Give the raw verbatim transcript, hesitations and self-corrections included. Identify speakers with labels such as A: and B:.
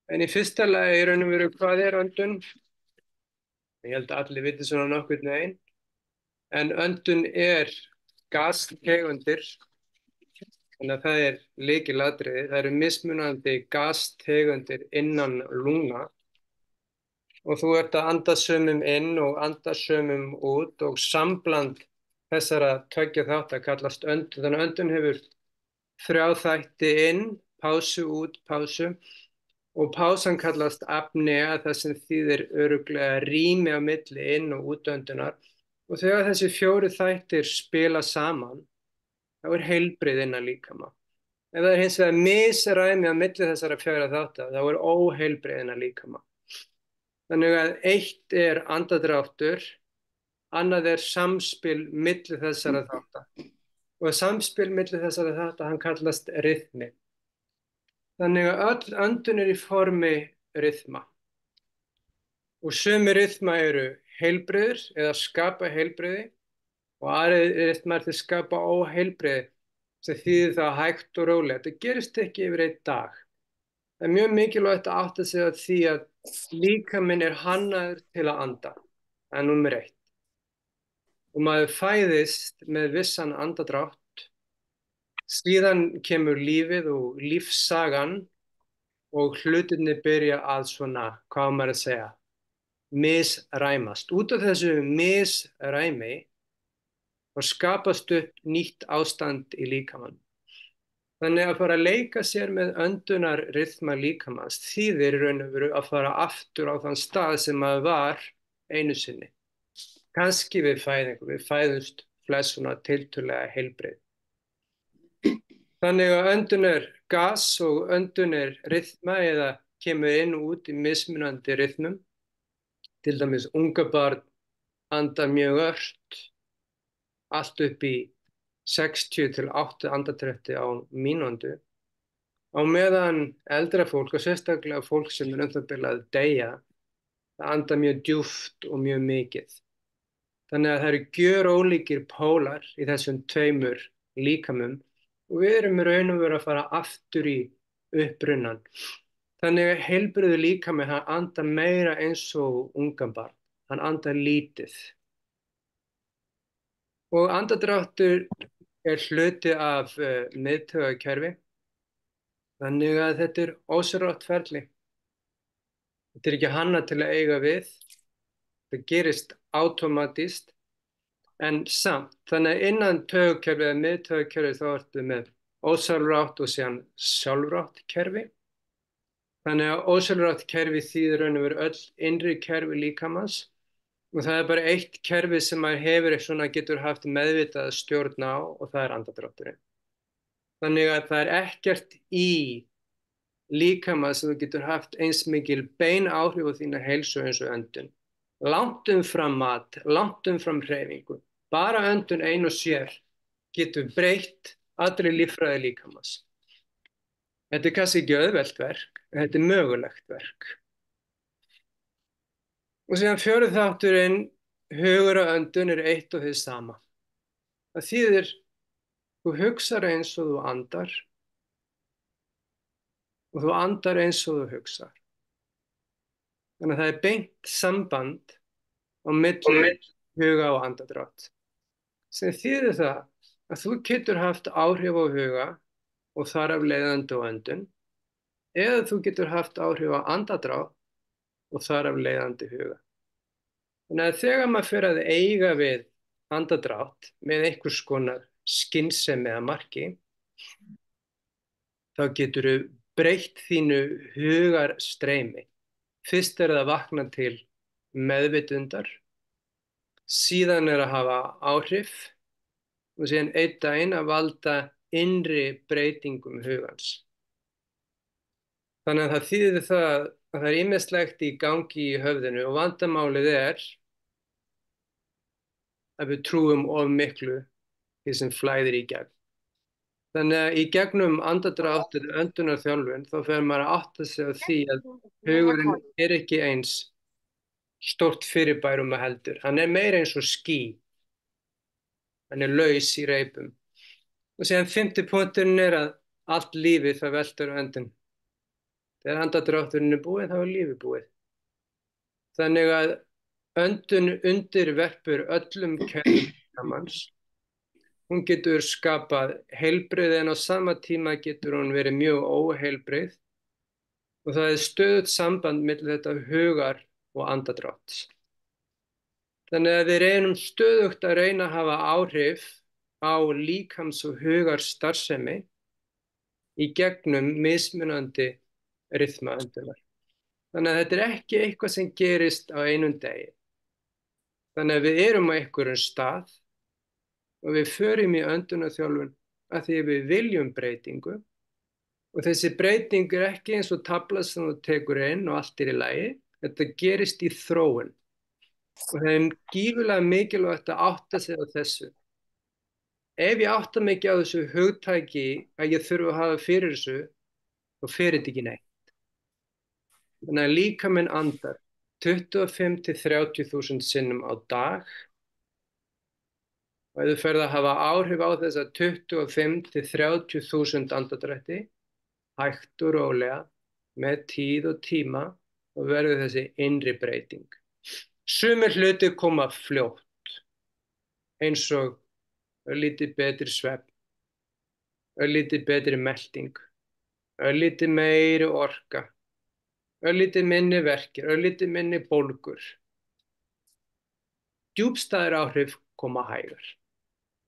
A: En í fyrsta lagi í raun og veru hvað er öndun? Ég held að allir viti svona nokkurn veginn. En öndun er gastegundir, þannig að það er lykilatriði. Það eru mismunandi gastegundir innan lungna og þú ert að anda sumum inn og anda sumum út og sambland þessara tveggja þátta kallast öndun. Þannig að öndun hefur þrjá þætti inn, pásu út, pásu. Og pásan kallast apnea, það sem þýðir örugglega rými á milli inn- og útöndunar. Og þegar þessi fjóri þættir spila saman, þá er heilbrigði innan líkama. Ef það er hins vegar misræmi á milli þessara fjóra þátta, þá er óheilbrigði innan líkama. Þannig að eitt er andadráttur, annað er samspil milli þessara þátta. Og samspil milli þessara þátta, hann kallast rytmi. Þannig að öll öndun er í formi rytma. Og sumi rytma eru heilbrigðir eða skapa heilbrigði og aðrir rytmar til skapa óheilbrigði sem þýðir það hægt og rólega. Þetta gerist ekki yfir einn dag. Það er mjög mikilvægt að átta sig á því að líkaminn er hannaður til að anda. Það er númer eitt. Og maður fæðist með vissan andadrátt. Síðan kemur lífið og lífssagan og hlutirnir byrja að svona, hvað á maður að segja, misræmast. Út af þessu misræmi og skapast upp nýtt ástand í líkamann. Þannig að fara að leika sér með öndunarryþma líkamans þýðir í raun og veru að fara aftur á þann stað sem maður var einu sinni. Kannski við fæðingu, við fæðumst flest svona tiltölulega heilbrigð. Þannig að öndun er gas og öndun er ryþma eða kemur inn og út í mismunandi ryþmum. Til dæmis unga barn andar mjög ört, allt upp í sextíu til áttatíu andardrætti á mínútu. Á meðan eldra fólk og sérstaklega fólk sem er um það bil að deyja, það andar mjög djúpt og mjög mikið. Þannig að það eru gjörólíkir pólar í þessum tveimur líkamum og við erum í raun og veru að fara aftur í upprunnan. Þannig að heilbrigður líkami, hann andar meira eins og ungan barn. Hann andar lítið. Og andardráttur er hluti af uh, miðtaugakerfi. Þannig að þetta er ósjálfrátt ferli. Þetta er ekki hannað til að eiga við. Það gerist átómatískt. En samt, þannig að innan taugakerfi eða miðtaugakerfi þá ertu með ósjálfrátt og síðan sjálfrátt kerfi. Þannig að ósjálfrátt kerfi þýðir raun og veru öll innri kerfi líkamans og það er bara eitt kerfi sem maður hefur svona getur haft meðvitað stjórn á og það er andardrátturinn. Þannig að það er ekkert í líkama sem þú getur haft eins mikil bein áhrif á þína heilsu eins og öndun. Langt umfram mat, langt umfram hreyfingu. Bara öndun ein og sér getur breytt allri líffræði líkamans. Þetta er kannski ekki auðvelt verk, en þetta er mögulegt verk. Og síðan fjórði þátturinn, hugur og öndun er eitt og hið sama. Það þýðir, þú hugsar eins og þú andar og þú andar eins og þú hugsar. Þannig að það er beint samband á milli huga og andadrátt. Sem þýðir það að þú getur haft áhrif á huga og þar af leiðandi á öndun, eða þú getur haft áhrif á andadrátt og þar af leiðandi huga. Þannig að þegar maður fer að eiga við andadrátt með einhvers konar skynsemi eða marki, þá getur þú breytt þínu hugarstreymi. Fyrst er það að vakna til meðvitundar, síðan er að hafa áhrif og síðan einn daginn að valda innri breytingum hugans. Þannig að það þýðir það að það er ýmislegt í gangi í höfðinu og vandamálið er að við trúum of miklu því sem flæðir í gegn. Þannig að í gegnum andadrátt eða öndunarþjálfun þá fer maður að átta sig á því að hugurinn er ekki eins stórt fyrirbæri um að heldur. Hann er meira eins og ský. Hann er laus í reipum. Og síðan fimmti punkturinn er að allt lífið það veltur á öndun. Þegar andardrátturinn er búinn, þá er lífið búið. Þannig að öndun undirverpur öllum kerfum líkamans. Hún getur skapað heilbrigði en á sama tíma getur hún verið mjög óheilbrigð og það er stöðugt samband milli þetta hugar og andardrátts. Þannig að við reynum stöðugt að reyna að hafa áhrif á líkams- og hugar starfsemi í gegnum mismunandi ryþma öndunar. Þannig að þetta er ekki eitthvað sem gerist á einum degi. Þannig að við erum á einhverjum stað og við förum í öndunarþjálfun að því við viljum breytingu og þessi breyting er ekki eins og tafla sem þú tekur inn og allt er í lagi. Þetta gerist í þróun og það er gífurlega mikilvægt að átta sig á þessu. Ef ég átta mig ekki á þessu hugtæki að ég þurfa að hafa fyrir þessu, þá fer þetta ekki neitt. Þannig að líkaminn andar tuttugu og fimm til þrjátíu þúsund sinnum á dag og ef þú ferð að hafa áhrif á þessa tuttugu og fimm til þrjátíu þúsund andardrætti, hægt og rólega, með tíð og tíma, þá verður þessi innri breyting. Sumir hlutir koma fljótt, eins og örlítið betri svefn, örlítið betri melting, örlítið meiri orka, örlítið minni verkir, örlítið minni bólgur. Djúpstæðir áhrif koma hægar.